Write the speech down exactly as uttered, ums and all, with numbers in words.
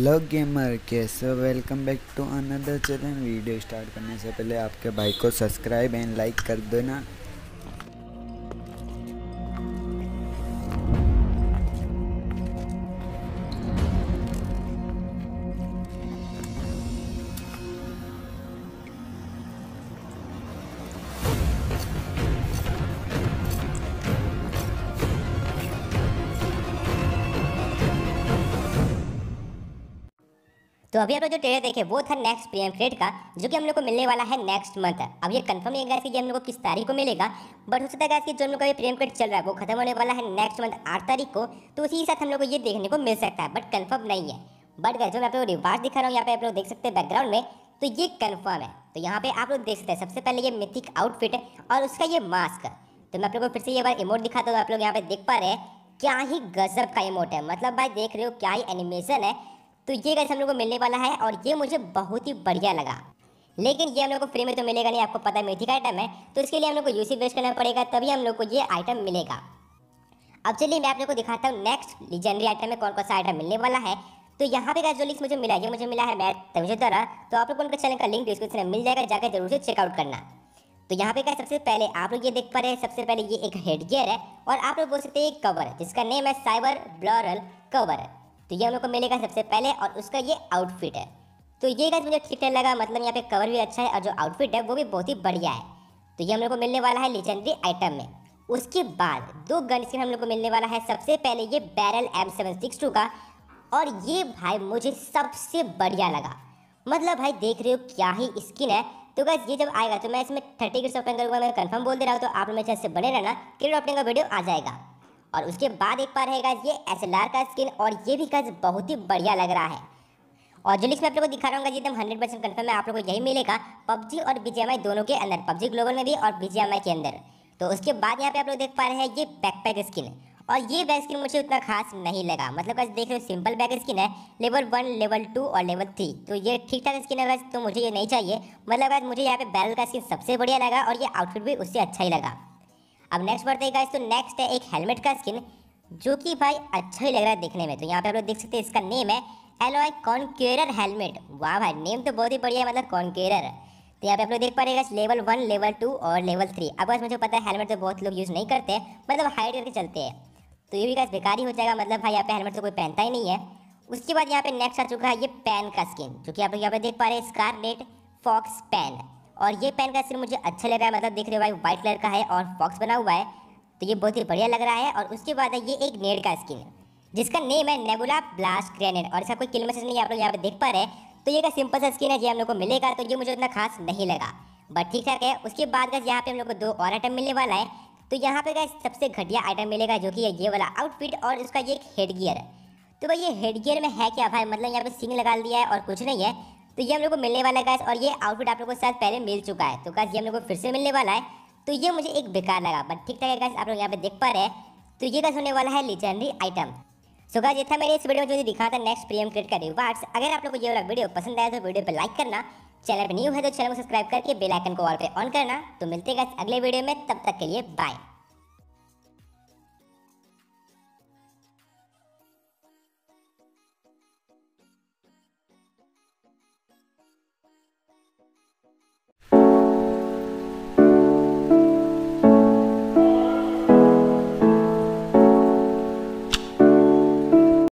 Hello gamer, कैसे हो? Welcome back to another channel. Video start करने से पहले आपके भाई को सब्सक्राइब एंड लाइक कर देना। तो अभी आप लोग जो ट्रेलर देखे वो था नेक्स्ट प्रीमियम क्रेड का, जो कि हम लोग को मिलने वाला है नेक्स्ट मंथ। अब ये कंफर्म नहीं है कि हम लोग को किस तारीख को मिलेगा, बट हो सकता है कि जो हम लोग का ये प्रीमियम क्रेड चल रहा है वो खत्म होने वाला है नेक्स्ट मंथ आठ तारीख को, तो उसी के साथ हम लोग को ये देखने को मिल सकता है, बट कंफर्म नहीं है। बट गाइस जो मैं आप लोग को रिवार्ड दिखा रहा हूँ यहाँ पे आप लोग देख सकते हैं बैकग्राउंड में, तो ये कंफर्म है। तो यहाँ पे आप लोग देख सकते हैं सबसे पहले ये मिथिक आउटफिट और उसका ये मास्क। तो मैं आप लोग को फिर से ये बार इमोट दिखाता हूँ, आप लोग यहाँ पे देख पा रहे हैं क्या ही गजब का इमोट है। मतलब भाई देख रहे हो क्या ही एनिमेशन है। तो ये गाइस हम लोग को मिलने वाला है और ये मुझे बहुत ही बढ़िया लगा। लेकिन ये हम लोग को फ्री में तो मिलेगा नहीं, आपको पता है मिथिक आइटम है, तो इसके लिए हम लोग को यूसी वेस्ट करना पड़ेगा, तभी हम लोग को ये आइटम मिलेगा। अब चलिए मैं आप लोग को दिखाता हूँ नेक्स्ट लीजेंडरी आइटम में कौन कौन सा आइटम मिलने वाला है। तो यहाँ पे गाइस जो लिस्ट मुझे मिला है, ये मुझे मिला है मैट तमिश द्वारा, तो आप लोग को उनके चैनल का लिंक डिस्क्रिप्शन में मिल जाएगा, जाकर जरूर से चेकआउट करना। तो यहाँ पे गाइस सबसे पहले आप लोग ये देख पा रहे हैं, सबसे पहले ये एक हेड गियर है और आप लोग बोल सकते हैं एक कवर जिसका नेम है साइबर ब्लरल कवर। तो ये हम लोग को मिलेगा सबसे पहले और उसका ये आउटफिट है। तो ये गाइस मुझे ठीक ठाक लगा, मतलब यहाँ पे कवर भी अच्छा है और जो आउटफिट है वो भी बहुत ही बढ़िया है। तो ये हम लोग को मिलने वाला है लेजेंडरी आइटम में। उसके बाद दो गन स्किन हम लोग को मिलने वाला है। सबसे पहले ये barrel M seven six two का, और ये भाई मुझे सबसे बढ़िया लगा। मतलब भाई देख रहे हो क्या ही स्किन है। तो गाइस ये जब आएगा तो मैं इसमें थर्टी किट्स ओपन करूँगा, मैं कंफर्म बोल दे रहा हूँ। तो आप लोग मेरे चैनल से बने रहना, किट ओपनिंग का वीडियो आ जाएगा। और उसके बाद एक बार रहेगा ये एसएलआर का स्किन, और ये भी गाइस बहुत ही बढ़िया लग रहा है। और जो लिस्ट में आप लोगों को दिखा रहा हूँ एकदम हंड्रेड परसेंट कन्फर्म है, आप लोगों को यही मिलेगा पबजी और बीजीएमआई दोनों के अंदर, पबजी ग्लोबल में भी और बीजीएमआई के अंदर। तो उसके बाद यहाँ पे आप लोग देख पा रहे हैं ये बैकपैक स्किन, और ये बैक स्किन मुझे उतना खास नहीं लगा। मतलब गाइस देख रहे हो सिंपल बैक स्किन है, लेवल वन लेवल टू और लेवल थ्री, तो ये ठीक ठाक स्किन है गाइस, तो मुझे ये नहीं चाहिए। मतलब गाइस मुझे यहाँ पे बैरल का स्किन सबसे बढ़िया लगा और ये आउटफिट भी उससे अच्छा ही लगा। अब नेक्स्ट बढ़ते हैं गाइस, तो नेक्स्ट है एक हेलमेट का स्किन, जो कि भाई अच्छा ही लग रहा है देखने में। तो यहाँ पे आप लोग देख सकते हैं इसका नेम है एलॉय कॉन्क्वेरर हेलमेट। वाह भाई नेम तो बहुत ही बढ़िया है, मतलब कॉन्क्वेरर। तो यहाँ पे आप लोग देख पा रहे हैं लेवल वन लेवल टू और लेवल थ्री। अब बस मुझे पता है हेलमेट तो बहुत लोग यूज़ नहीं करते, मतलब हाइड करके चलते हैं, तो ये भी गाइस बेकार ही हो जाएगा। मतलब भाई यहाँ पे हेलमेट तो कोई पहनता ही नहीं है। उसके बाद यहाँ पे नेक्स्ट आ चुका है ये पैन का स्किन, जो कि आप लोग यहाँ पे देख पा रहे हैं स्कारलेट फॉक्स पैन। और ये पैन का स्किन मुझे अच्छा लग रहा है, मतलब देख रहे हो भाई व्हाइट कलर का है और फॉक्स बना हुआ है, तो ये बहुत ही बढ़िया लग रहा है। और उसके बाद है ये एक नेड का स्किन, जिसका नेम है नेबुला ब्लास्ट ग्रेनेड, और इसका कोई किल मैसेज नहीं आप लोग यहाँ पे देख पा रहे हैं। तो ये का सिंपल सा स्किन है, ये हम लोग को मिलेगा, तो ये मुझे उतना खास नहीं लगा, बट ठीक ठाक है। उसके बाद गाइस यहाँ पे हम लोग को दो और आइटम मिलने वाला है। तो यहाँ पे गाइस सबसे घटिया आइटम मिलेगा, जो कि है ये वाला आउटफिट और इसका ये एक हेड गियर है। तो भाई ये हेड गियर में है क्या भाई, मतलब यहाँ पे सिंग लगा दिया है और कुछ नहीं है। तो ये हम लोग को मिलने वाला है गाइस, और ये आउटफिट आप लोग को शायद पहले मिल चुका है, तो गाइस ये हम लोग को फिर से मिलने वाला है। तो ये मुझे एक बेकार लगा, बट ठीक ठाक है गाइस, आप लोग यहाँ पे देख पा रहे हैं। तो ये गाइस होने वाला है लेजेंडरी आइटम। सो गाइस ये था मेरे इस वीडियो में जो दिखा था नेक्स्ट प्रीमियम क्रेड का रिवार्ड्स। अगर आप लोग को ये वाला वीडियो पसंद आया तो वीडियो पे लाइक करना, चैनल पे न्यू है तो चैनल को सब्सक्राइब करके बेल आइकन को ऑल पे ऑन करना। तो मिलते हैं गाइस अगले वीडियो में, तब तक के लिए बाय।